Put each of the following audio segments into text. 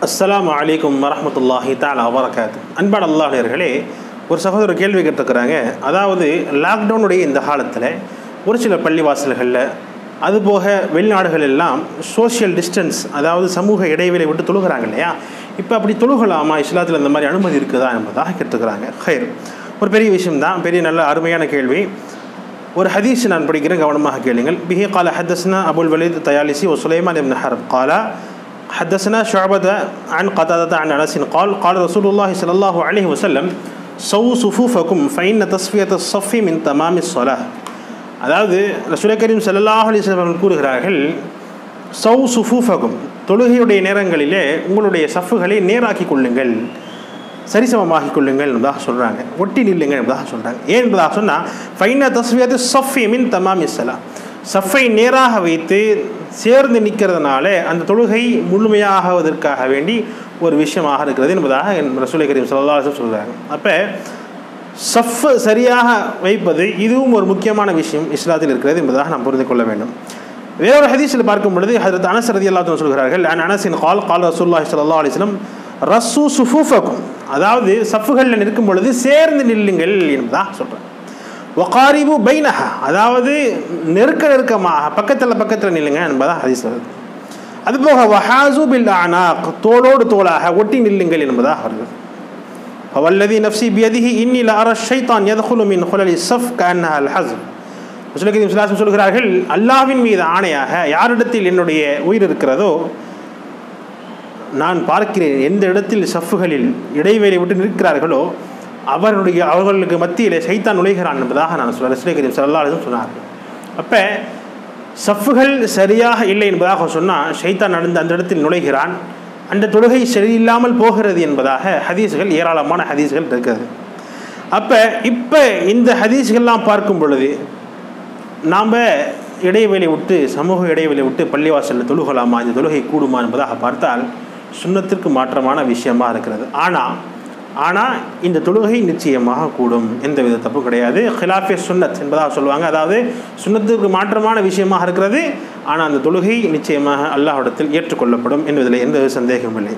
அஸ்ஸலாமு அலைக்கும் வரஹ்மத்துல்லாஹி தஆலா வபரகாத்து. அன்பான அல்லாஹ்வினர்களே, ஒரு சகோதரர் கேள்வி கேட்டிருக்கிறாங்க. அதாவது லாக்டவுனுடைய இந்த காலத்தில் ஒரு சில பள்ளிவாசல்களில் அதுபோக வெளிநாடுகள் எல்லாம் சோஷியல் டிஸ்டன்ஸ், அதாவது சமூக இடைவெளி விட்டு தொழுகிறாங்க இல்லையா? இப்போ அப்படி தொழுகலாமா? இஸ்லாத்தில் இந்த மாதிரி அனுமதி இருக்குதா என்பதாக கேட்டுக்கிறாங்க. ஹைர், ஒரு பெரிய விஷயம்தான், பெரிய நல்ல அருமையான கேள்வி. ஒரு ஹதீஸ் நான் படிக்கிறேன், கவனமாக கேளுங்கள். பிஹி கால ஹதஸ்னா அபுல் வலீத் தயாலிசி ஒ சுலைமான் இப்னு ஹர்ப் காலா حدثنا شعبة عن قتادة عن أنس قال قال رسول الله صلى الله عليه وسلم سووا صفوفكم فإن تصفية الصف من تمام الصلاة. அதாவது ரசூல் கரீம் ஸல்லல்லாஹு அலைஹி வஸல்லம் அவர்கள் கூறுகிறார்கள், சௌ சுஃபூஃபகும், தொழுகையுடைய நேரங்களிலே உங்களுடைய சஃப்புகளை நேராக்கி கொள்ளுங்கள், சரிசமமாகிக் கொள்ளுங்கள் என்பதாக சொல்கிறாங்க. ஒட்டி நில்லுங்கள் என்பதாக சொல்கிறாங்க. ஏன் என்பதாக சொன்னால் ஃபைன தஸ்வியத்து ஸஃபி மின் தமாமி ஸலா, சஃப்பை நேராக வைத்து சேர்ந்து நிற்கிறதுனால அந்த தொழுகை முழுமையாகுவதற்காக வேண்டி ஒரு விஷயமாக இருக்கிறது என்பதாக ரசூல் கரீம் ஸல்லல்லாஹு அலைஹி வஸல்லம் சொல்கிறாங்க. அப்போ சஃப் சரியாக வைப்பது இதுவும் ஒரு முக்கியமான விஷயம் இஸ்லாத்தில் இருக்கிறது என்பதாக நாம் புரிந்து கொள்ள வேண்டும். வேறொரு ஹதீஸில் பார்க்கும் பொழுது ஹஜ்ரத் அனஸ் ரலியல்லாஹு அன்ஹு சொல்கிறார்கள், அனஸின் கால் ரசூலுல்லாஹி ஸல்லல்லாஹு அலைஹி வஸல்லம் ரஸ்ஸு சுஃபூஃபக்கும், அதாவது சஃப்புகளில் நிற்கும் பொழுது சேர்ந்து நில்லுங்கள் என்பதாக சொல்கிறாங்க. வகாரிபு பைனஹா, அதாவது நெருக்கமாக பக்கத்தில் நில்லுங்க என்பதாக ஹதீஸ் வருது. அதுபோக வஹாசு பில் அனாக், தோளோடு தோளாக ஒட்டி நில்லுங்கள் என்பதாக வருது. வல்லதி நஃப்சி பியதிஹி இன்னி லஅர ஷைத்தான் யத்குலு மின் ஹுலலி ஸஃப் கஅன்னஹா அல்-ஹஸ்ப். ரசூல் கரீம் ஸல்லல்லாஹு அலைஹி வஸல்லம் சொல்கிறார்கள், அல்லாஹ்வின் மீது ஆணையாக யாரிடத்தில் என்னுடைய உயிர் இருக்கிறதோ நான் பார்க்கிறேன், எந்த இடத்தில் சஃப்புகளில் இடைவெளி விட்டு நிற்கிறார்களோ அவர்களுக்கு மத்தியில் ஷைத்தான் நுழைகிறான் என்பதாக நான் ரசூல் கரீம் ஸல்லல்லாஹு அலைஹி வஸல்லம் சொன்னார்கள். அப்போ சஃப்புகள் சரியாக இல்லை என்பதாக சொன்னால் ஷைத்தான் அந்த இடத்தில் நுழைகிறான், அந்த தொழுகை சரியில்லாமல் போகிறது என்பதாக ஹதீஸ்கள், ஏராளமான ஹதீஸ்கள் இருக்கிறது. அப்போ இப்போ இந்த ஹதீஸ்கள்லாம் பார்க்கும் பொழுது நாம் இடைவெளி விட்டு, சமூக இடைவெளி விட்டு பள்ளிவாசலில் தொழுகலாமா, இந்த தொழுகை கூடுமா என்பதாக பார்த்தால் சுன்னத்திற்கு மாற்றமான விஷயமாக இருக்கிறது. ஆனால் இந்த தொழுகை நிச்சயமாக கூடும், எந்தவித தப்பு கிடையாது. ஹிலாஃபே சுன்னத் என்பதாக சொல்லுவாங்க, அதாவது சுன்னத்துக்கு மாற்றமான விஷயமாக இருக்கிறது, ஆனால் அந்த தொழுகை நிச்சயமாக அல்லாஹ்விடத்தில் ஏற்றுக்கொள்ளப்படும் என்பதில் எந்த சந்தேகமும் இல்லை.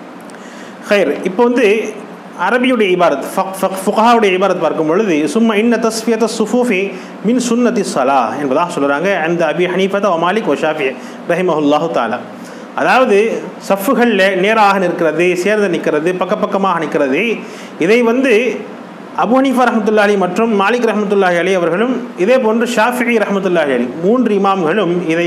ஹைர், இப்போ அரபியுடைய இபாரத், ஃபுகஹாவுடைய இபாரத் பார்க்கும் பொழுது சும்மா இன்ன தஸ்ஃபியத சுஃபூஃபி மின் சுன்னதி ஸலா என்பதாக சொல்கிறாங்க. அந்த அபி ஹனீஃபா வ மாலிக் வ ஷாஃபி ரஹிமஹுல்லாஹு தஆலா. அதாவது சஃப்புகளில் நேராக நிற்கிறது, சேர்ந்து நிற்கிறது, பக்கமாக நிற்கிறது, இதை அபு ஹனீஃபா ரஹ்மத்துல்லாஹி அலைஹி மற்றும் மாலிக் ரஹ்மத்துல்லாஹி அலைஹி அவர்களும் இதே போன்று ஷாஃபிஈ ரஹ்மத்துல்லாஹி அலைஹி, 3 இமாம்களும் இதை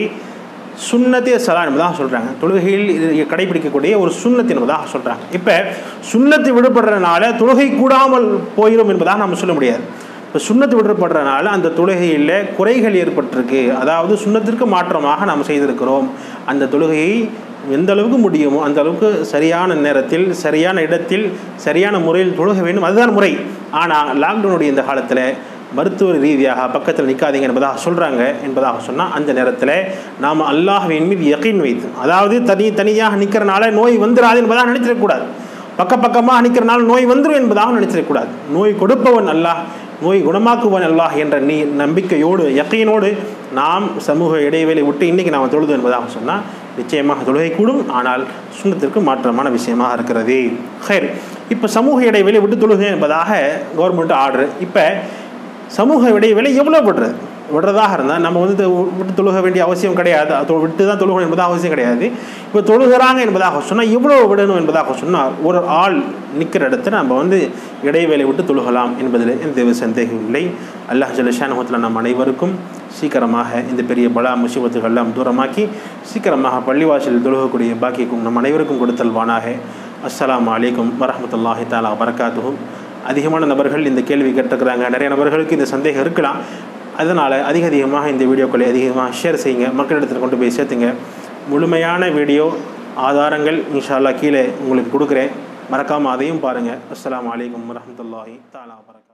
சுன்னத்தே ஸலா என்பதாக சொல்கிறாங்க. தொழுகையில் கடைபிடிக்கக்கூடிய ஒரு சுன்னத் என்பதாக சொல்கிறாங்க. இப்போ சுன்னத்து விடுபடுறதுனால தொழுகை கூடாமல் போயிடும் என்பதாக நம்ம சொல்ல முடியாது. இப்போ சுன்னத்து விடுபடுறதுனால அந்த தொழுகையில் குறைகள் ஏற்பட்டிருக்கு, அதாவது சுன்னத்திற்கு மாற்றமாக நாம் செய்திருக்கிறோம். அந்த தொழுகையை எந்த அளவுக்கு முடியுமோ அந்த அளவுக்கு சரியான நேரத்தில், சரியான இடத்தில், சரியான முறையில் தொழுக வேண்டும், அதுதான் முறை. ஆனால் லாக்டவுனுடைய இந்த காலத்தில் மருத்துவ ரீதியாக பக்கத்தில் நிற்காதீங்க என்பதாக சொல்கிறாங்க. என்பதாக சொன்னால் அந்த நேரத்தில் நாம் அல்லாஹ்வின் மீது யகீன் வைத்து, அதாவது தனியாக நிற்கிறனால நோய் வந்துடாது என்பதாக நினைச்சிடக்கூடாது, பக்கமாக நிற்கிறனால நோய் வந்துடும் என்பதாக நினைச்சிடக்கூடாது. நோய் கொடுப்பவன் அல்லாஹ், நோய் குணமாக்குவன் அல்லாஹ் என்ற நம்பிக்கையோடு, யகீனோடு நாம் சமூக இடைவெளி விட்டு இன்றைக்கி நாம் தொழுது என்பதாக சொன்னால் நிச்சயமாக தொழுகை கூடும், ஆனால் சுன்னத்திற்கு மாற்றமான விஷயமாக இருக்கிறது. ஹைர், இப்போ சமூக இடைவெளி விட்டு தொழுகை என்பதாக கவர்மெண்ட் ஆர்டர். இப்போ சமூக இடைவெளி எவ்வளோ விடுறதாக இருந்தால் நம்ம விட்டு தொழுக வேண்டிய அவசியம் கிடையாது, விட்டு தான் தொழுகணும் என்பதாக அவசியம் கிடையாது. இப்போ தொழுகிறாங்க என்பதாக சொன்னால் எவ்வளோ விடணும் என்பதாக சொன்னால் ஒரு ஆள் நிற்கிற இடத்துல நம்ம இடைவேளை விட்டு தொழுகலாம் என்பதில் எந்த சந்தேகம் இல்லை. அல்லாஹ் ஜல்ல ஷானுஹு நம் அனைவருக்கும் சீக்கிரமாக இந்த பெரிய பலா முசீபத்துகளெல்லாம் தூரமாக்கி சீக்கிரமாக பள்ளிவாசலில் தொழுகக்கூடிய பாக்கியக்கும் நம் அனைவருக்கும் கொடுத்தல்வானாக. அஸ்ஸலாமு அலைக்கும் வரஹ்மத்துல்லாஹி தஆலா வபரகாத்துஹு. அதிகமான நபர்கள் இந்த கேள்வி கேட்டிருக்கிறாங்க, நிறைய நபர்களுக்கு இந்த சந்தேகம் இருக்கலாம். அதனால் அதிகமாக இந்த வீடியோக்களை அதிகமாக ஷேர் செய்யுங்க, மக்களிடத்தில் கொண்டு போய் சேர்த்துங்க. முழுமையான வீடியோ ஆதாரங்கள் இன்ஷா அல்லாஹ் கீழே உங்களுக்கு கொடுக்குறேன், மறக்காமல் அதையும் பாருங்கள். அஸ்ஸலாமு அலைக்கும் வரஹ்மத்துல்லாஹி தஆலா வபரகாத்துஹு.